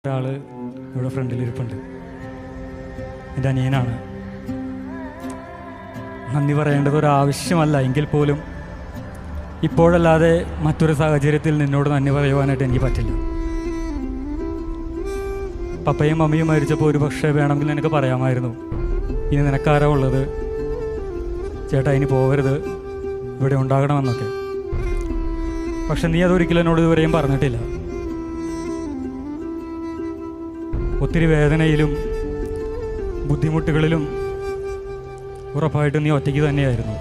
ഒരാൾ ഇവിടെ ഫ്രണ്ടിലിരിപ്പുണ്ട്. എൻ്റെ അനിയനാണ്. നന്ദി പറയേണ്ടത് ഒരാവശ്യമല്ല എങ്കിൽ പോലും ഇപ്പോഴല്ലാതെ മറ്റൊരു സാഹചര്യത്തിൽ നിന്നോട് നന്ദി പറയുവാനായിട്ട് എനിക്ക് പറ്റില്ല. പപ്പയും മമ്മിയും മരിച്ചപ്പോൾ ഒരു പക്ഷേ വേണമെങ്കിൽ നിനക്ക് പറയാമായിരുന്നു, ഇനി നിനക്കാരാ ഉള്ളത്, ചേട്ടാ ഇനി പോകരുത്, ഇവിടെ ഉണ്ടാകണമെന്നൊക്കെ. പക്ഷെ നീ അതൊരിക്കലും എന്നോട് ഇതുവരെയും പറഞ്ഞിട്ടില്ല. ഒത്തിരി വേദനയിലും ബുദ്ധിമുട്ടുകളിലും ഉറപ്പായിട്ടും നീ ഒറ്റയ്ക്ക് തന്നെയായിരുന്നു.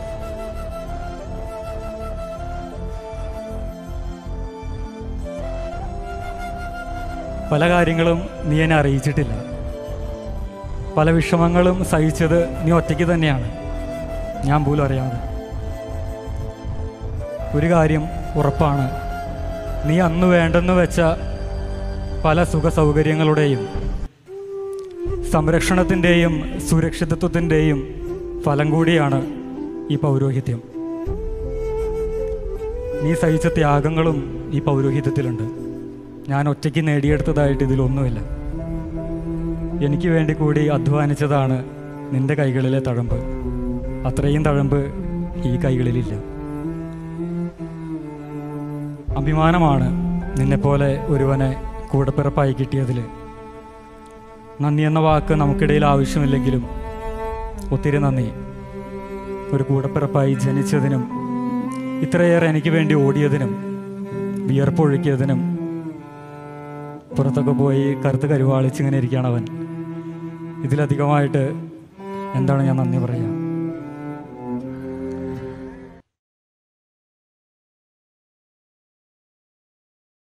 പല കാര്യങ്ങളും നീ എന്നെ അറിയിച്ചിട്ടില്ല. പല വിഷമങ്ങളും സഹിച്ചത് നീ ഒറ്റയ്ക്ക് തന്നെയാണ്, ഞാൻ പോലും അറിയാതെ. ഒരു കാര്യം ഉറപ്പാണ്, നീ അന്ന് വേണ്ടെന്ന് വെച്ച പല സുഖ സൗകര്യങ്ങളുടെയും സംരക്ഷണത്തിൻ്റെയും സുരക്ഷിതത്വത്തിൻ്റെയും ഫലം കൂടിയാണ് ഈ പൗരോഹിത്യം. നീ സഹിച്ച ത്യാഗങ്ങളും ഈ പൗരോഹിത്യത്തിലുണ്ട്. ഞാൻ ഒറ്റയ്ക്ക് നേടിയെടുത്തതായിട്ട് ഇതിലൊന്നുമില്ല. എനിക്ക് വേണ്ടി കൂടി അധ്വാനിച്ചതാണ് നിൻ്റെ കൈകളിലെ തഴമ്പ്. അത്രയും തഴമ്പ് ഈ കൈകളിലില്ല. അഭിമാനമാണ് നിന്നെപ്പോലെ ഒരുവനെ കൂടപ്പിറപ്പായി കിട്ടിയതിൽ. നന്ദി എന്ന വാക്ക് നമുക്കിടയിൽ ആവശ്യമില്ലെങ്കിലും ഒത്തിരി നന്ദി. ഒരു കൂടപ്പിറപ്പായി ജനിച്ചതിനും ഇത്രയേറെ എനിക്ക് വേണ്ടി ഓടിയതിനും വിയർപ്പൊഴുക്കിയതിനും. പുറത്തൊക്കെ പോയി കറുത്ത് കരുവാളിച്ചിങ്ങനെ ഇരിക്കുകയാണ് അവൻ. ഇതിലധികമായിട്ട് എന്താണ് ഞാൻ നന്ദി പറയുക?